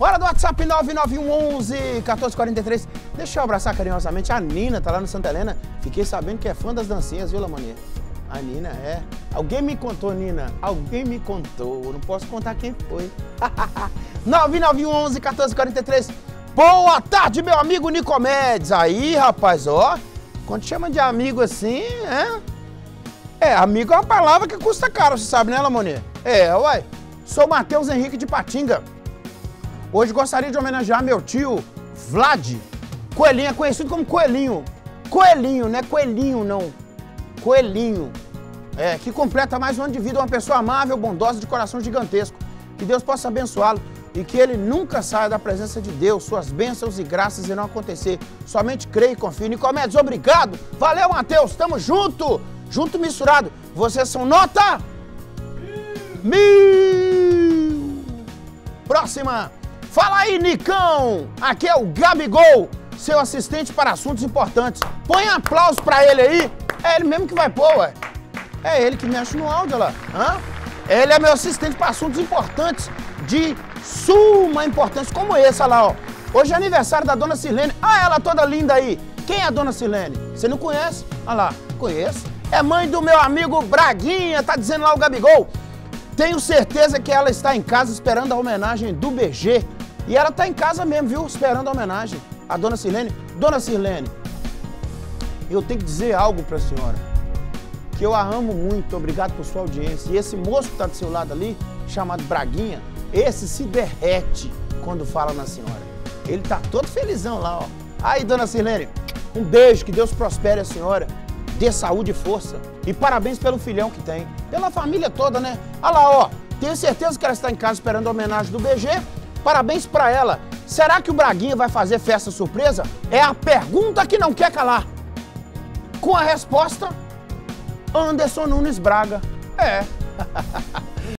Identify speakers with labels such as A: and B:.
A: Hora do WhatsApp 99111-1443. Deixa eu abraçar carinhosamente a Nina, tá lá no Santa Helena. Fiquei sabendo que é fã das dancinhas, viu, Lamonier? A Nina é. Alguém me contou, Nina. Alguém me contou. Não posso contar quem foi. 99111-1443. Boa tarde, meu amigo Nicomedes. Aí, rapaz, ó. Quando chama de amigo assim, amigo é uma palavra que custa caro, você sabe, né, Lamonier? Uai. Sou Matheus Henrique de Patinga. Hoje gostaria de homenagear meu tio, Vlad. Coelhinho, é conhecido como Coelhinho. Coelhinho, não é Coelhinho, não. Coelhinho. Que completa mais um ano de vida, uma pessoa amável, bondosa, de coração gigantesco. Que Deus possa abençoá-lo e que ele nunca saia da presença de Deus, suas bênçãos e graças irão acontecer. Somente creia e confie. Nicomedes, obrigado. Valeu, Matheus. Tamo junto. Junto misturado. Vocês são nota 1000. Próxima. Fala aí, Nicão. Aqui é o Gabigol, seu assistente para assuntos importantes. Põe aplauso pra ele aí. É ele mesmo que vai pôr, ué. É ele que mexe no áudio, olha lá. Ele é meu assistente para assuntos importantes, de suma importância, como esse, olha lá, ó. Hoje é aniversário da dona Sirlene. Ela toda linda aí. Quem é a dona Sirlene? Você não conhece? Olha lá, conheço. É mãe do meu amigo Braguinha, tá dizendo lá o Gabigol. Tenho certeza que ela está em casa esperando a homenagem do BG. E ela tá em casa mesmo, viu? Esperando a homenagem. A dona Sirlene. Dona Sirlene, eu tenho que dizer algo pra senhora. Que eu a amo muito, obrigado por sua audiência. E esse moço que tá do seu lado ali, chamado Braguinha, esse se derrete quando fala na senhora. Ele tá todo felizão lá, ó. Aí, dona Sirlene, um beijo, que Deus prospere a senhora. Dê saúde e força. E parabéns pelo filhão que tem. Pela família toda, né? Olha lá, ó. Tenho certeza que ela está em casa esperando a homenagem do BG. Parabéns pra ela. Será que o Braguinha vai fazer festa surpresa? É a pergunta que não quer calar. Com a resposta, Anderson Nunes Braga.